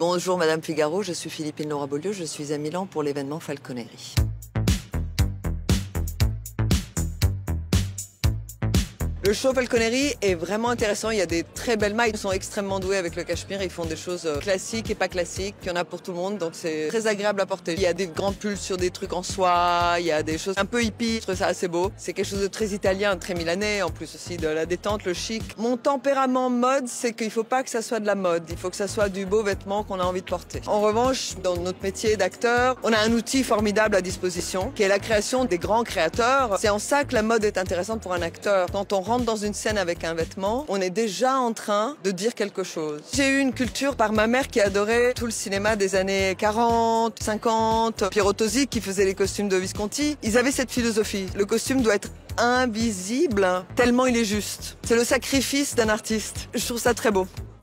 Bonjour Madame Figaro, je suis Philippine Laura Beaulieu, je suis à Milan pour l'événement Falconerie. Le show Falconerie est vraiment intéressant, il y a des très belles mailles, ils sont extrêmement doués avec le cachemire, ils font des choses classiques et pas classiques, il y en a pour tout le monde, donc c'est très agréable à porter. Il y a des grands pulls sur des trucs en soie, il y a des choses un peu hippies, je trouve ça assez beau. C'est quelque chose de très italien, très milanais, en plus aussi de la détente, le chic. Mon tempérament mode, c'est qu'il faut pas que ça soit de la mode, il faut que ça soit du beau vêtement qu'on a envie de porter. En revanche, dans notre métier d'acteur, on a un outil formidable à disposition, qui est la création des grands créateurs. C'est en ça que la mode est intéressante pour un acteur. Quand on rentre dans une scène avec un vêtement, on est déjà en train de dire quelque chose. J'ai eu une culture par ma mère qui adorait tout le cinéma des années 40, 50, Piero Tosi qui faisait les costumes de Visconti. Ils avaient cette philosophie. Le costume doit être invisible tellement il est juste. C'est le sacrifice d'un artiste. Je trouve ça très beau.